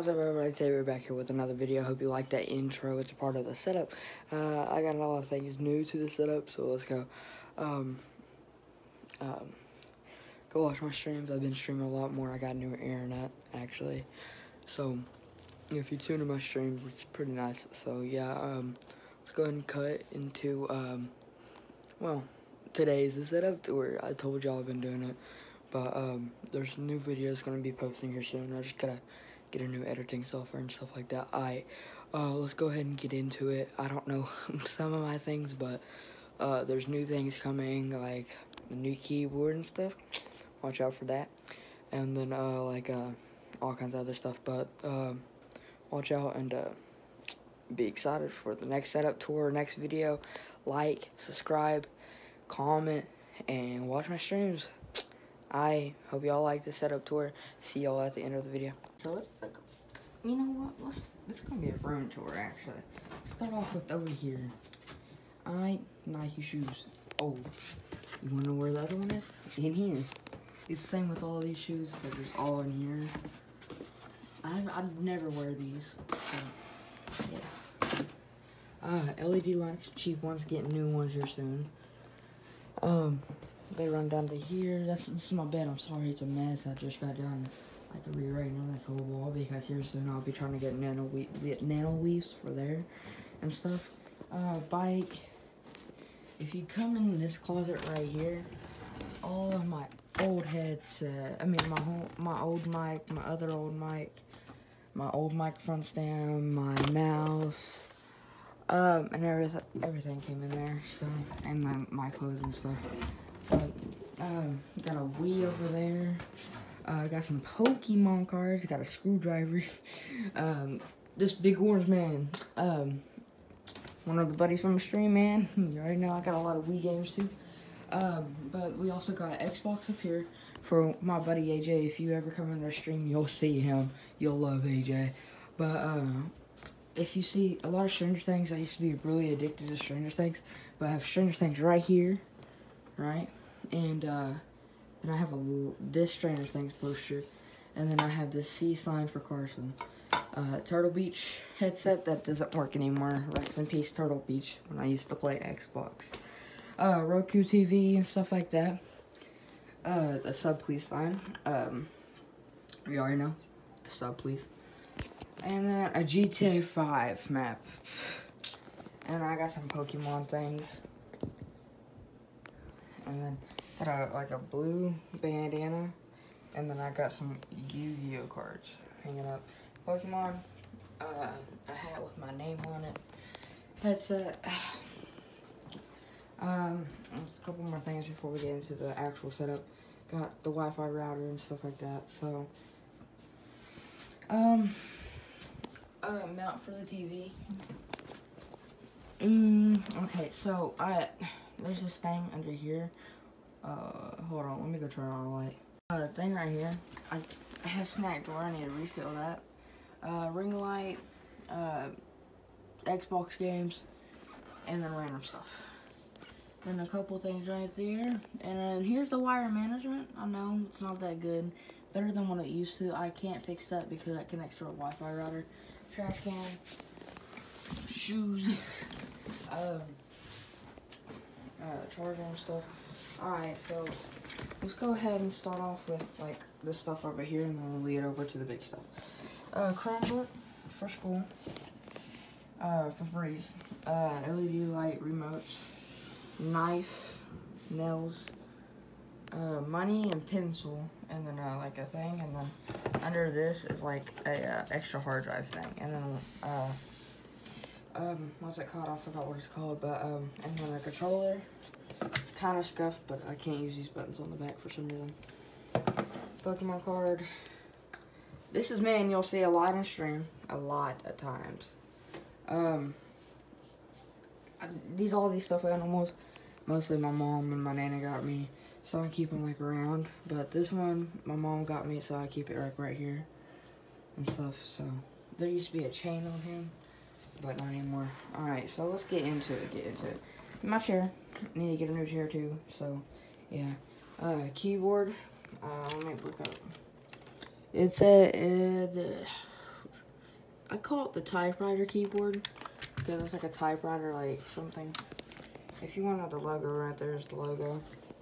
What's up, everybody? Today we're back here with another video. Hope you like that intro. It's a part of the setup. I got a lot of things new to the setup, so let's go. Go watch my streams. I've been streaming a lot more. I got new internet, actually. So, if you tune in my streams, it's pretty nice. So, yeah, let's go ahead and cut into, well, today's the setup tour. I told y'all I've been doing it. But, there's new videos going to be posting here soon. I just gotta get a new editing software and stuff like that. Let's go ahead and get into it. I don't know some of my things, but there's new things coming, like the new keyboard and stuff. Watch out for that. And then all kinds of other stuff. But watch out and be excited for the next setup tour, next video. Like, subscribe, comment, and watch my streams. I hope y'all like the setup tour. See y'all at the end of the video. So let's look. You know what? It's gonna be a room tour actually. Let's start off with over here. Nike shoes. Oh, you wanna know where the other one is? In here. It's the same with all these shoes. They're just all in here. I'd never wear these. So, yeah. LED lights, cheap ones, getting new ones here soon. They run down to here. This is my bed. I'm sorry, it's a mess. I just got done rewriting on this whole wall because here soon I'll be trying to get nano leaves for there and stuff. Bike. If you come in this closet right here, all of my old headset. I mean my old mic, my other old mic, my old microphone stand, my mouse. And everything came in there. So, and then my clothes and stuff. Got a Wii over there. Got some Pokemon cards. Got a screwdriver. This big orange man. One of the buddies from the stream, man. Right now, I got a lot of Wii games too. But we also got Xbox up here for my buddy AJ. If you ever come in our stream, you'll see him. You'll love AJ. But if you see a lot of Stranger Things, I used to be really addicted to Stranger Things. But I have Stranger Things right here. Right, and then I have this Stranger Things poster, and then I have this sea slime for Carson. Turtle Beach headset that doesn't work anymore. Rest in peace, Turtle Beach. When I used to play Xbox, Roku TV and stuff like that. The sub please sign. You already know, sub please. And then a GTA 5 map, and I got some Pokemon things. And then got a blue bandana, and then I got some Yu-Gi-Oh cards hanging up. Pokemon, a hat with my name on it, headset. A couple more things before we get into the actual setup. Got the Wi-Fi router and stuff like that. So, mount for the TV. Okay, so there's this thing under here. Hold on, let me go turn on the light. Thing right here. I have snack drawer, I need to refill that. Ring light, Xbox games, and then random stuff. Then a couple things right there. And then here's the wire management. I know, it's not that good. Better than what it used to. I can't fix that because that connects to a Wi-Fi router. Trash can. Shoes. Charger and stuff. Alright, so let's go ahead and start off with this stuff over here, and then we'll lead over to the big stuff. Chromebook for school, for Breeze, LED light, remotes, knife, nails, money and pencil, and then a thing, and then under this is a extra hard drive thing, and then what's it called? I forgot what it's called, but and then a controller. Kind of scuffed, but I can't use these buttons on the back for some reason. Pokemon card. This is man you'll see a lot in stream, a lot of times. All these stuffed animals, mostly my mom and my nana got me, so I keep them around. But this one, my mom got me, so I keep it right here and stuff. So there used to be a chain on him, but not anymore. All right, so let's get into it. My chair. Need to get a new chair too. So, yeah. Keyboard. Let me look up. It's a I call it the typewriter keyboard because it's like a typewriter, like something. If you want to know the logo, right there's the logo.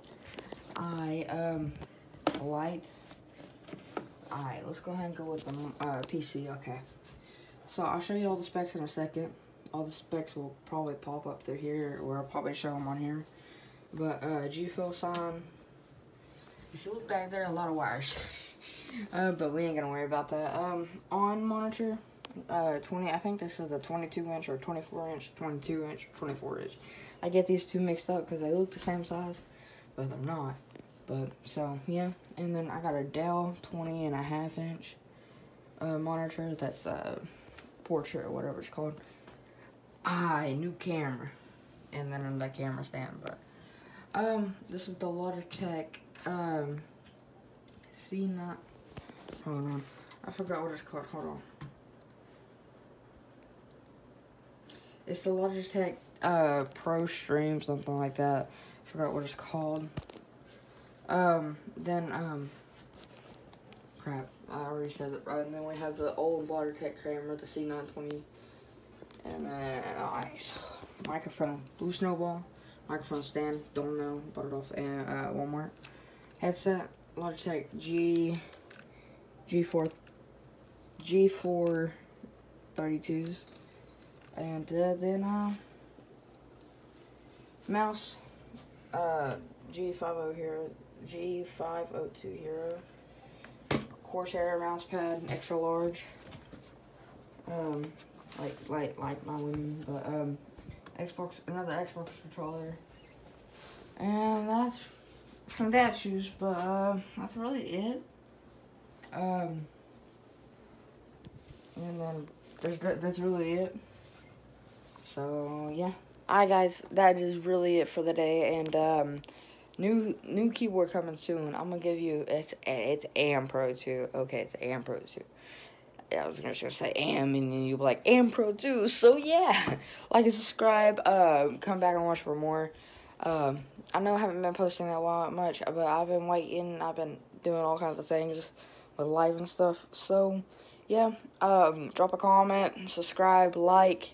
Light. Alright, let's go ahead and go with the PC, okay. So I'll show you all the specs in a second. All the specs will probably pop up through here, or I'll probably show them on here. But G-Fuel sign. If you look back there, a lot of wires. But we ain't gonna worry about that. On monitor, 20. I think this is a 22-inch or 24-inch, 22-inch, 24-inch. I get these two mixed up because they look the same size, but they're not. But so yeah, and then I got a Dell 20.5-inch monitor. That's portrait or whatever it's called. New camera, and then the camera stand. But this is the Logitech C9. Hold on, I forgot what it's called. Hold on. It's the Logitech Pro Stream, something like that. I forgot what it's called. Crap, I already said it right. And then we have the old Logitech camera, the C920. And then, nice. Microphone, Blue Snowball. Microphone stand, don't know, bought it off Walmart. Headset, Logitech G4 32s. And then, mouse, G502 Hero. Corsair mouse pad, extra large. Like my women, but another Xbox controller. And that's some dad shoes, but that's really it. And then that's really it. So yeah. Alright guys, that is really it for the day, and new keyboard coming soon. I'm gonna give you it's AM Pro 2. Okay, it's AM Pro 2. I was just gonna say AM, and then you'll be like AM Pro 2. So yeah, like and subscribe. Come back and watch for more. I know I haven't been posting that much, but I've been waiting. I've been doing all kinds of things with live and stuff. So yeah, drop a comment, subscribe, like.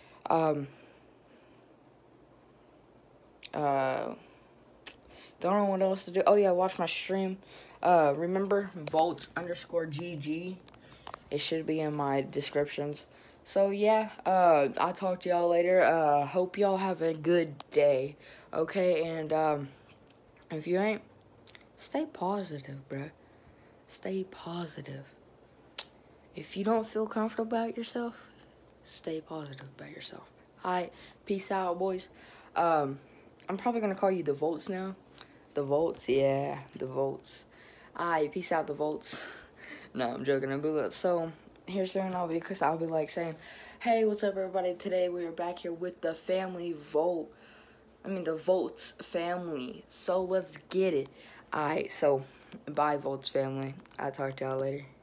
Don't know what else to do. Oh yeah, watch my stream. Remember Volts_GG. It should be in my descriptions. So yeah, I'll talk to y'all later. Hope y'all have a good day. Okay, and if you ain't, stay positive, bruh. Stay positive. If you don't feel comfortable about yourself, stay positive about yourself. Alright, peace out, boys. I'm probably gonna call you the Volts now. The Volts, yeah, the Volts. Alright, peace out, the Volts. No, I'm joking. So here soon I'll be like saying, hey, what's up, everybody? Today we are back here with the family the Volts family. So let's get it. Alright, so bye, Volts family. I'll talk to y'all later.